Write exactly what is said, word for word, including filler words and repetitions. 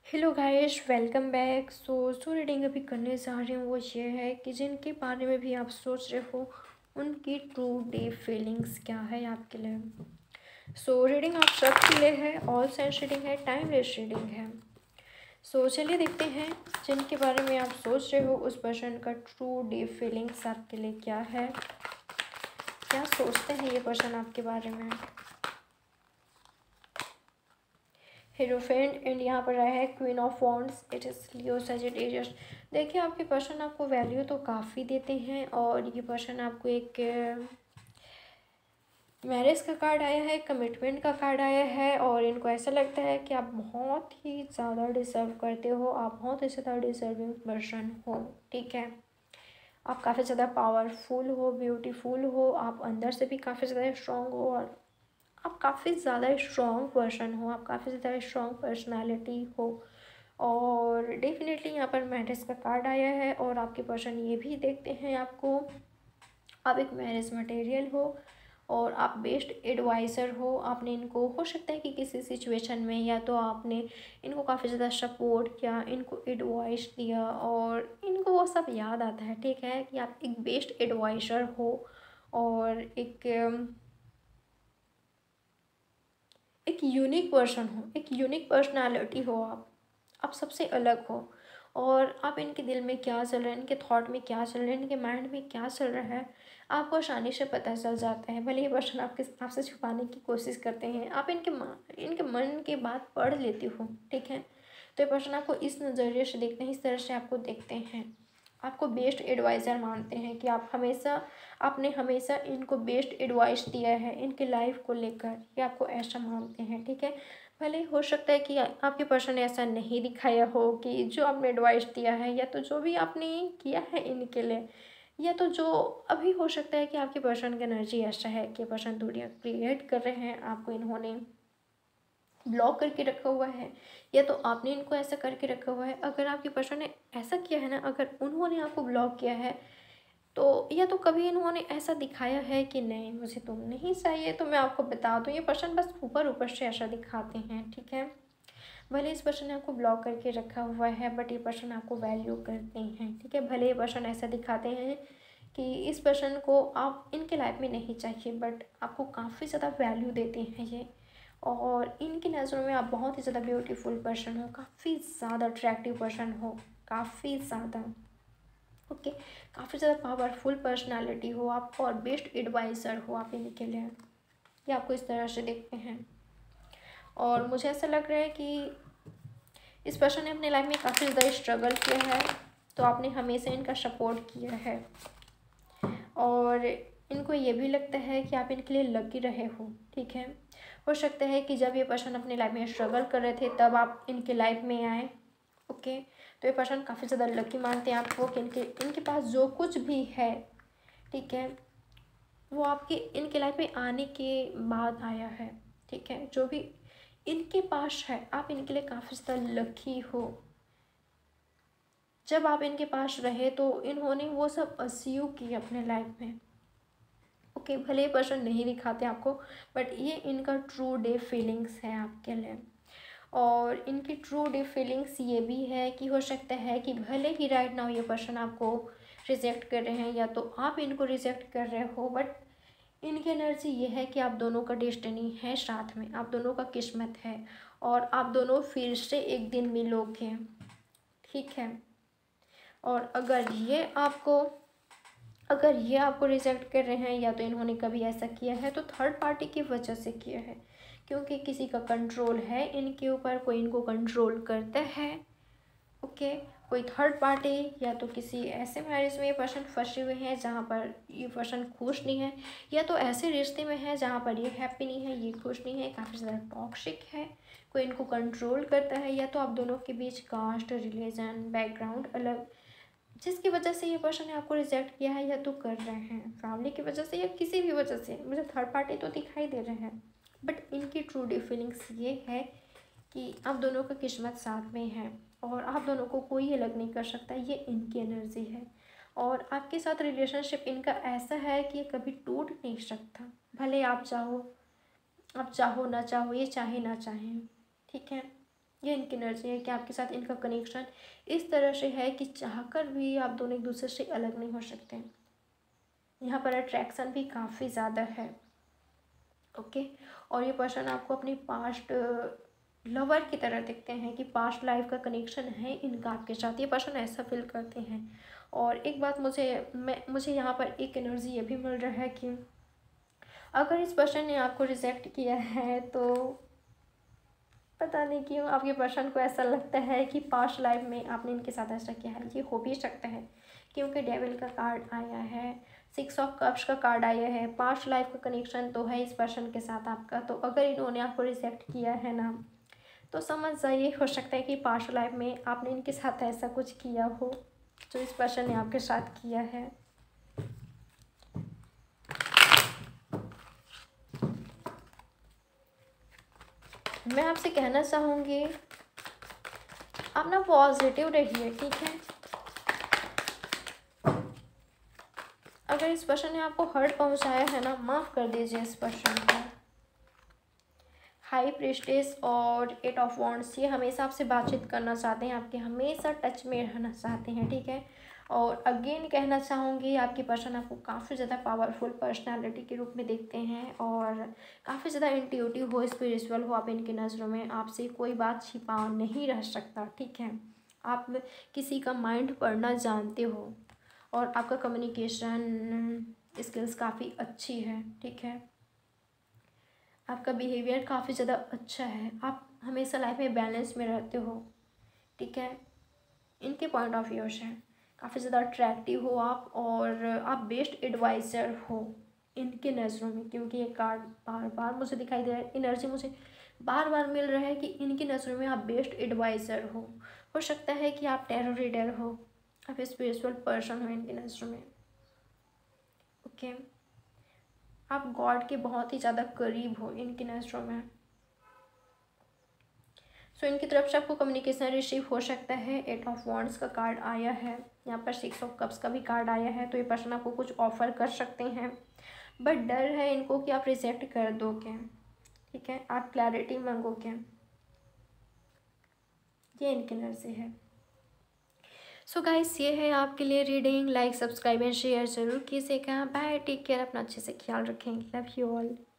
Hello guys, welcome back. So जो reading अभी करने जा रही हूँ वो ये है कि जिनके बारे में भी आप सोच रहे हो उनकी ट्रू डीप फीलिंग्स क्या है आपके लिए। सो रीडिंग आप सबके लिए है, ऑल साइंस रीडिंग है, टाइम वेस्ट रीडिंग है। सो चलिए देखते हैं जिनके बारे में आप सोच रहे हो उस पर्सन का ट्रू डीप फीलिंग्स आपके लिए क्या है, क्या सोचते हैं ये पर्सन आपके बारे में। हीरोफेंट एंड यहाँ पर आया है queen of wands, it is Leo Sagittarius. देखिए आपके पर्सन आपको वैल्यू तो काफ़ी देते हैं और ये पर्सन आपको एक मैरिज का कार्ड आया है, कमिटमेंट का कार्ड आया है और इनको ऐसा लगता है कि आप बहुत ही ज़्यादा डिज़र्व करते हो, आप बहुत ही ज़्यादा डिज़र्विंग पर्सन हो। ठीक है, आप काफ़ी ज़्यादा पावरफुल हो, ब्यूटीफुल हो, आप अंदर से भी काफ़ी ज़्यादा स्ट्रॉन्ग हो और आप काफ़ी ज़्यादा स्ट्रॉन्ग पर्सन हो, आप काफ़ी ज़्यादा स्ट्रॉन्ग पर्सनालिटी हो। और डेफिनेटली यहाँ पर मैरिज का कार्ड आया है और आपके पर्सन ये भी देखते हैं आपको, आप एक मैरिज मटेरियल हो और आप बेस्ट एडवाइज़र हो। आपने इनको हो सकता है कि किसी सिचुएशन में या तो आपने इनको काफ़ी ज़्यादा सपोर्ट किया, इनको एडवाइस दिया और इनको वो सब याद आता है। ठीक है, कि आप एक बेस्ट एडवाइज़र हो और एक एक यूनिक पर्सन हो, एक यूनिक पर्सनालिटी हो। आप आप सबसे अलग हो और आप इनके दिल में क्या चल रहा है, इनके थॉट में क्या चल रहा है, इनके माइंड में क्या चल रहा है आपको आसानी से पता चल जाता है। भले ये पर्सन आपके आपसे छुपाने की कोशिश करते हैं, आप इनके इनके मन की बात पढ़ लेती हो। ठीक है, तो ये पर्सन आपको इस नज़रिए से देखते हैं, इस तरह से आपको देखते हैं, आपको बेस्ट एडवाइज़र मानते हैं कि आप हमेशा आपने हमेशा इनको बेस्ट एडवाइस दिया है इनके लाइफ को लेकर, ये आपको ऐसा मानते हैं। ठीक है, भले हो सकता है कि आपके पर्सन ने ऐसा नहीं दिखाया हो कि जो आपने एडवाइस दिया है या तो जो भी आपने किया है इनके लिए, या तो जो अभी हो सकता है कि आपके पर्सन का एनर्जी ऐसा है कि पर्सन दूरियां क्रिएट कर रहे हैं, आपको इन्होंने ब्लॉक करके रखा हुआ है या तो आपने इनको ऐसा करके रखा हुआ है। अगर आपके पर्सन ने ऐसा किया है ना, अगर उन्होंने आपको ब्लॉक किया है तो या तो कभी इन्होंने ऐसा दिखाया है कि नहीं मुझे तुम नहीं चाहिए, तो मैं आपको बता दूँ ये पर्सन बस ऊपर ऊपर से ऐसा दिखाते हैं। ठीक है, भले इस पर्सन ने आपको ब्लॉक करके रखा हुआ है बट ये पर्सन आपको वैल्यू करते हैं। ठीक है, भले ये पर्सन ऐसा दिखाते हैं कि इस पर्सन को आप इनके लाइफ में नहीं चाहिए बट आपको काफ़ी ज़्यादा वैल्यू देते हैं ये, और इनकी नज़रों में आप बहुत ही ज़्यादा ब्यूटीफुल पर्सन हो, काफ़ी ज़्यादा अट्रैक्टिव पर्सन हो, काफ़ी ज़्यादा ओके okay, काफ़ी ज़्यादा पावरफुल पर्सनालिटी हो आप और बेस्ट एडवाइज़र हो आप इनके लिए, ये आपको इस तरह से देखते हैं। और मुझे ऐसा लग रहा है कि इस पर्सन ने अपने लाइफ में काफ़ी ज़्यादा स्ट्रगल किया है तो आपने हमेशा इनका सपोर्ट किया है और इनको ये भी लगता है कि आप इनके लिए लकी रहे हो। ठीक है, हो सकता है कि जब ये पर्सन अपने लाइफ में स्ट्रगल कर रहे थे तब आप इनके लाइफ में आए। ओके, तो ये पर्सन काफ़ी ज़्यादा लकी मानते हैं आपको कि इनके इनके पास जो कुछ भी है, ठीक है, वो आपके इनके लाइफ में आने के बाद आया है। ठीक है, जो भी इनके पास है आप इनके लिए काफ़ी ज़्यादा लकी हो। जब आप इनके पास रहे तो इन्होंने वो सब अचीव किए अपने लाइफ में। ओके, भले ही पर्सन नहीं दिखाते आपको बट ये इनका ट्रू डे फीलिंग्स है आपके लिए। और इनकी ट्रू डीप फीलिंग्स ये भी है कि हो सकता है कि भले ही राइट नाउ ये पर्सन आपको रिजेक्ट कर रहे हैं या तो आप इनको रिजेक्ट कर रहे हो, बट इनकी एनर्जी ये है कि आप दोनों का डेस्टिनी है साथ में, आप दोनों का किस्मत है और आप दोनों फिर से एक दिन मिलोगे। ठीक है, और अगर ये आपको अगर ये आपको रिजेक्ट कर रहे हैं या तो इन्होंने कभी ऐसा किया है तो थर्ड पार्टी की वजह से किया है, क्योंकि किसी का कंट्रोल है इनके ऊपर, कोई इनको कंट्रोल करता है। ओके, कोई थर्ड पार्टी या तो किसी ऐसे मैरिज में ये पर्सन फंसे हुए हैं जहाँ पर ये पर्सन खुश नहीं है, या तो ऐसे रिश्ते में है जहाँ पर ये हैप्पी नहीं है, ये खुश नहीं है, काफ़ी ज़्यादा टॉक्सिक है, कोई इनको कंट्रोल करता है, या तो आप दोनों के बीच कास्ट, रिलीजन, बैकग्राउंड अलग, जिसकी वजह से ये पर्सन ने आपको रिजेक्ट किया है या तो कर रहे हैं फैमिली की वजह से या किसी भी वजह से। मुझे थर्ड पार्टी तो दिखाई दे रहे हैं बट इनकी ट्रू डी फीलिंग्स ये है कि आप दोनों का किस्मत साथ में है और आप दोनों को कोई अलग नहीं कर सकता, ये इनकी एनर्जी है। और आपके साथ रिलेशनशिप इनका ऐसा है कि ये कभी टूट नहीं सकता, भले आप चाहो आप चाहो ना चाहो, ये चाहे ना चाहें। ठीक है, ये इनकी एनर्जी है कि आपके साथ इनका कनेक्शन इस तरह से है कि चाहकर भी आप दोनों एक दूसरे से अलग नहीं हो सकते। यहाँ पर अट्रैक्शन भी काफ़ी ज़्यादा है। ओके, और ये पर्सन आपको अपनी पास्ट लवर की तरह दिखते हैं कि पास्ट लाइफ का कनेक्शन है इनका आपके साथ, ये पर्सन ऐसा फील करते हैं। और एक बात मुझे मैं मुझे यहाँ पर एक एनर्जी ये भी मिल रहा है कि अगर इस पर्सन ने आपको रिजेक्ट किया है तो पता नहीं क्यों आपके पर्सन को ऐसा लगता है कि पास्ट लाइफ में आपने इनके साथ ऐसा किया है। ये हो भी सकता है क्योंकि डेविल का कार्ड आया है, सिक्स ऑफ कप्स का कार्ड आया है, पास्ट लाइफ का कनेक्शन तो है इस पर्सन के साथ आपका। तो अगर इन्होंने आपको रिजेक्ट किया है ना, तो समझ जाइए हो सकता है कि पास्ट लाइफ में आपने इनके साथ ऐसा कुछ किया हो जो इस पर्सन ने आपके साथ किया है। मैं आपसे कहना चाहूँगी आप ना पॉजिटिव रहिए, ठीक है। अगर इस पर्सन ने आपको हर्ट पहुंचाया है ना, माफ़ कर दीजिए इस पर्सन को। हाई प्रीस्टेस और एट ऑफ वॉन्ड्स, ये हमेशा आपसे बातचीत करना चाहते हैं, आपके हमेशा टच में रहना चाहते हैं, ठीक है। और अगेन कहना चाहूँगी आपकी पर्सन आपको काफ़ी ज़्यादा पावरफुल पर्सनालिटी के रूप में देखते हैं और काफ़ी ज़्यादा इंट्यूटिव हो, स्पिरिचुअल हो आप इनकी नज़रों में। आपसे कोई बात छिपा नहीं रह सकता, ठीक है। आप किसी का माइंड पढ़ना जानते हो और आपका कम्युनिकेशन स्किल्स काफ़ी अच्छी है, ठीक है। आपका बिहेवियर काफ़ी ज़्यादा अच्छा है, आप हमेशा लाइफ में बैलेंस में रहते हो, ठीक है। इनके पॉइंट ऑफ व्यू से काफ़ी ज़्यादा अट्रैक्टिव हो आप और आप बेस्ट एडवाइज़र हो इनके नज़रों में, क्योंकि ये कार्ड बार बार मुझे दिखाई दे रहा है, एनर्जी मुझे बार बार मिल रहा है कि इनकी नज़रों में आप बेस्ट एडवाइज़र हो हो सकता है कि आप टैरो रीडर हो, आप स्पिरिचुअल पर्सन हो इनकी नज़रों में, ओके। आप गॉड के बहुत ही ज़्यादा करीब हो इनकी नज़रों में। सो so, इनकी तरफ से आपको कम्युनिकेशन रिसीव हो सकता है। एट ऑफ वॉन्ड्स का कार्ड आया है, यहाँ पर सिक्स ऑफ कप्स का भी कार्ड आया है। तो ये पर्सन आपको कुछ ऑफर कर सकते हैं, बट डर है इनको कि आप रिजेक्ट कर दोगे, ठीक है। आप क्लैरिटी मांगोगे, ये इनकी एनर्जी है। सो so गाइस, ये है आपके लिए reading. Like, subscribe and share जरूर कीजिएगा। बाय, टेक केयर, अपना अच्छे से ख्याल रखें। Love you all.